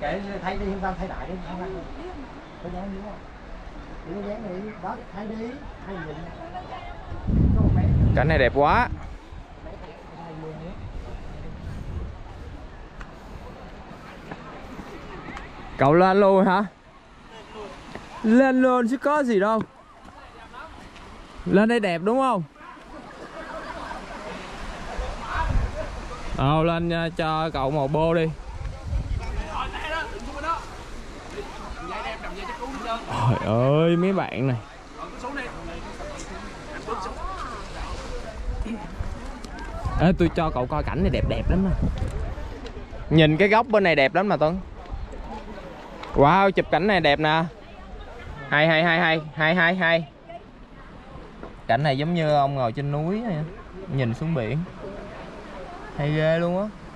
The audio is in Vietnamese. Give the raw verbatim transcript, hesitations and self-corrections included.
kệ thấy đi, yên tâm, thay đại đi, không ăn đâu. Có dán đi không? Chỉ có dán đi, đó, thấy đi, thấy nhìn. Cảnh này đẹp quá. Cậu lên luôn hả? Lên luôn chứ có gì đâu. Lên đây đẹp đúng không? Ờ, lên uh, cho cậu một bô đi. Trời ơi mấy bạn này. Ê, tôi cho cậu coi cảnh này đẹp đẹp lắm nè. Nhìn cái góc bên này đẹp lắm mà Tuấn. Wow, chụp cảnh này đẹp nè. Hay hay hay hay hay hay hay. Cảnh này giống như ông ngồi trên núi này, nhìn xuống biển. Hay ghê luôn á.